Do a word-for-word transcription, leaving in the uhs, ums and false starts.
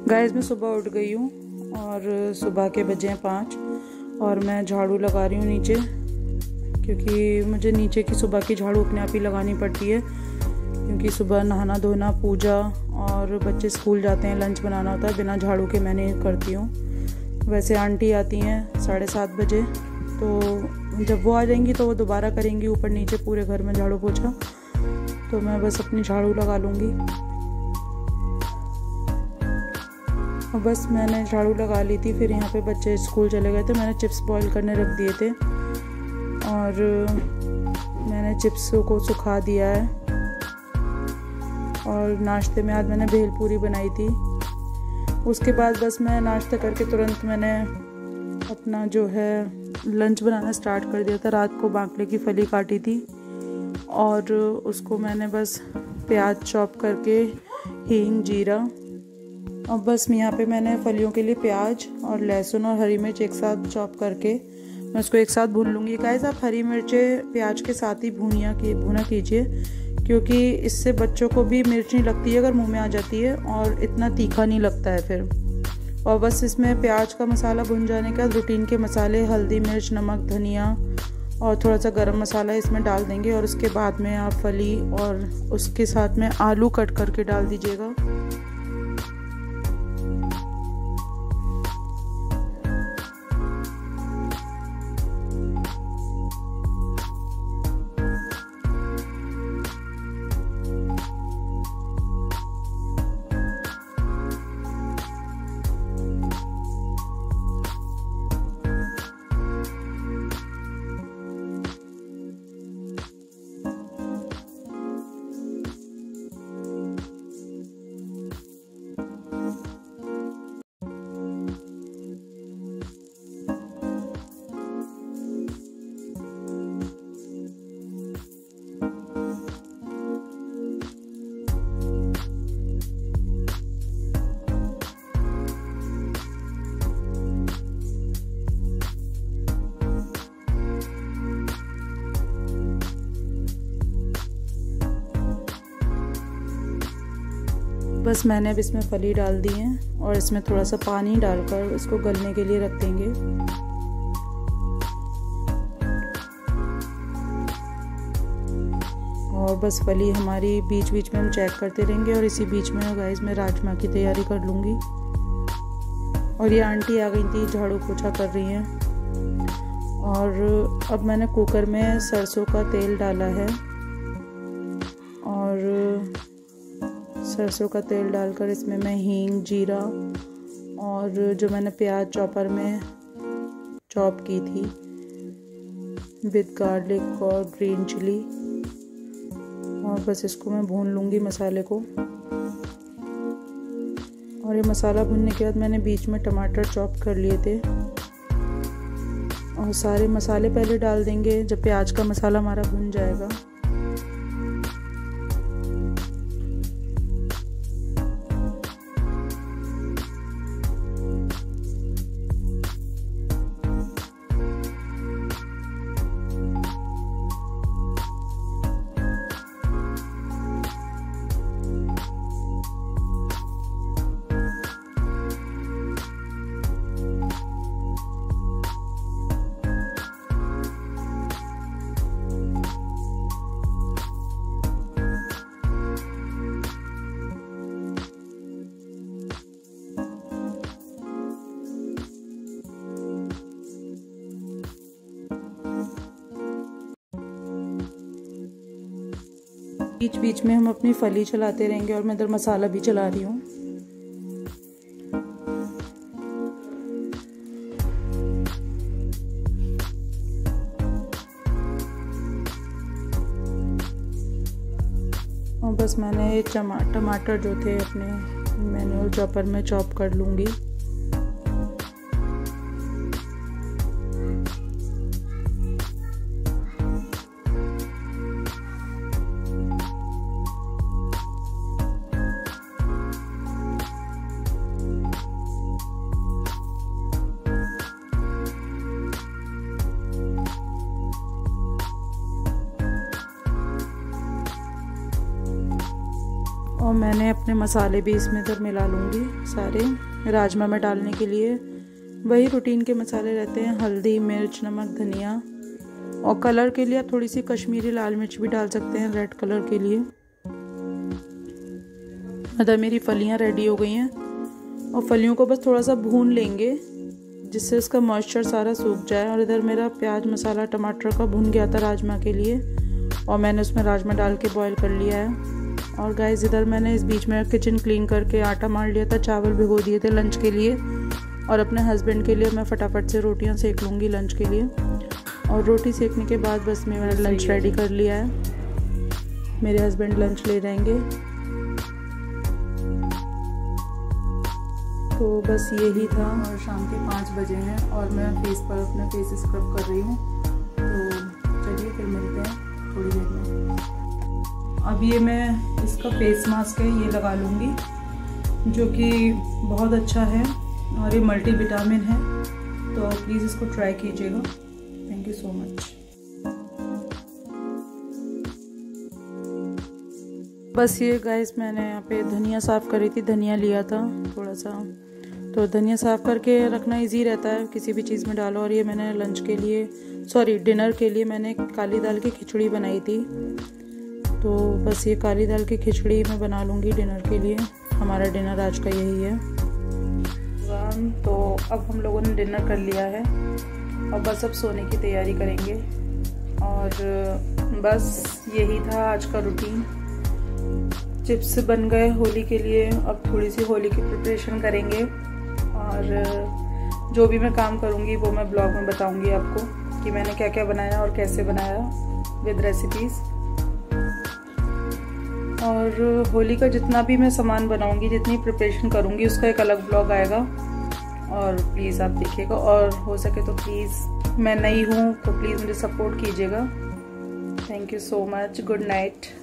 Guys मैं सुबह उठ गई हूँ और सुबह के बजे हैं पाँच और मैं झाड़ू लगा रही हूँ नीचे, क्योंकि मुझे नीचे की सुबह की झाड़ू अपने आप ही लगानी पड़ती है, क्योंकि सुबह नहाना धोना, पूजा और बच्चे स्कूल जाते हैं, लंच बनाना होता है, बिना झाड़ू के मैं नहीं करती हूँ। वैसे आंटी आती हैं साढ़े सात बजे, तो जब वो आ जाएंगी तो वो दोबारा करेंगी ऊपर नीचे पूरे घर में झाड़ू पोछा, तो मैं बस अपनी झाड़ू लगा लूँगी। और बस मैंने झाड़ू लगा ली थी, फिर यहाँ पे बच्चे स्कूल चले गए थे, मैंने चिप्स बॉईल करने रख दिए थे और मैंने चिप्सों को सुखा दिया है। और नाश्ते में आज मैंने भेलपूरी बनाई थी। उसके बाद बस मैं नाश्ता करके तुरंत मैंने अपना जो है लंच बनाना स्टार्ट कर दिया था। रात को बांकले की फली काटी थी और उसको मैंने बस प्याज चॉप करके, हींग, जीरा, और बस यहाँ पे मैंने फलियों के लिए प्याज और लहसुन और हरी मिर्च एक साथ चॉप करके मैं उसको एक साथ भून लूँगी। गाइस आप हरी मिर्चें प्याज के साथ ही भूनिया की भुना कीजिए, क्योंकि इससे बच्चों को भी मिर्च नहीं लगती है अगर मुंह में आ जाती है, और इतना तीखा नहीं लगता है फिर। और बस इसमें प्याज का मसाला भुन जाने के बाद रूटीन के मसाले हल्दी, मिर्च, नमक, धनिया और थोड़ा सा गरम मसाला इसमें डाल देंगे। और उसके बाद में आप फली और उसके साथ में आलू कट करके डाल दीजिएगा। बस मैंने अब इसमें फली डाल दी है और इसमें थोड़ा सा पानी डालकर इसको गलने के लिए रख देंगे। और बस फली हमारी बीच बीच में हम चेक करते रहेंगे। और इसी बीच में गाइस मैं राजमा की तैयारी कर लूँगी। और ये आंटी आ गई थी, झाड़ू पोछा कर रही हैं। और अब मैंने कुकर में सरसों का तेल डाला है और सरसों का तेल डालकर इसमें मैं हींग, जीरा और जो मैंने प्याज चॉपर में चॉप की थी विद गार्लिक और ग्रीन चिली, और बस इसको मैं भून लूँगी मसाले को। और ये मसाला भूनने के बाद मैंने बीच में टमाटर चॉप कर लिए थे और सारे मसाले पहले डाल देंगे जब प्याज का मसाला हमारा भुन जाएगा। बीच बीच में हम अपनी फली चलाते रहेंगे और मैं इधर मसाला भी चला रही हूँ। और बस मैंने ये टमाटर जो थे अपने मैनुअल चॉपर में चॉप कर लूँगी। और मैंने अपने मसाले भी इसमें इधर मिला लूँगी सारे, राजमा में डालने के लिए वही रूटीन के मसाले रहते हैं, हल्दी, मिर्च, नमक, धनिया, और कलर के लिए थोड़ी सी कश्मीरी लाल मिर्च भी डाल सकते हैं रेड कलर के लिए। इधर मेरी फलियां रेडी हो गई हैं और फलियों को बस थोड़ा सा भून लेंगे जिससे उसका मॉइस्चर सारा सूख जाए। और इधर मेरा प्याज, मसाला, टमाटर का भुन गया था राजमा के लिए और मैंने उसमें राजमा डाल के बॉईल कर लिया है। और गाइस इधर मैंने इस बीच में किचन क्लीन करके आटा मार लिया था, चावल भिगो दिए थे लंच के लिए, और अपने हस्बैंड के लिए मैं फटाफट से रोटियां सेक लूँगी लंच के लिए। और रोटी सेकने के बाद बस मैंने लंच रेडी कर लिया है। मेरे हस्बैंड लंच ले जाएंगे। तो बस यही था, और शाम के पाँच बजे हैं और मैं फेस पर अपना फेस स्क्रब कर रही हूँ। तो चलिए फिर मिलते हैं थोड़ी देर में। अब ये मैं इसका फेस मास्क है ये लगा लूँगी जो कि बहुत अच्छा है और ये मल्टी विटामिन है, तो प्लीज़ इसको ट्राई कीजिएगा। Thank you so much. बस ये गाइस मैंने यहाँ पे धनिया साफ़ करी थी, धनिया लिया था थोड़ा सा, तो धनिया साफ़ करके रखना इजी रहता है, किसी भी चीज़ में डालो। और ये मैंने लंच के लिए, सॉरी डिनर के लिए मैंने काली दाल की खिचड़ी बनाई थी, तो बस ये काली दाल की खिचड़ी मैं बना लूँगी डिनर के लिए। हमारा डिनर आज का यही है। तो अब हम लोगों ने डिनर कर लिया है और बस अब सोने की तैयारी करेंगे। और बस यही था आज का रूटीन। चिप्स बन गए होली के लिए, अब थोड़ी सी होली की प्रिपरेशन करेंगे और जो भी मैं काम करूँगी वो मैं ब्लॉग में बताऊँगी आपको कि मैंने क्या क्या बनाया और कैसे बनाया विद रेसिपीज़। और होली का जितना भी मैं सामान बनाऊँगी, जितनी प्रिपरेशन करूँगी, उसका एक अलग ब्लॉग आएगा और प्लीज़ आप देखिएगा। और हो सके तो प्लीज़, मैं नई हूँ तो प्लीज़ मुझे सपोर्ट कीजिएगा। Thank you so much. Good night.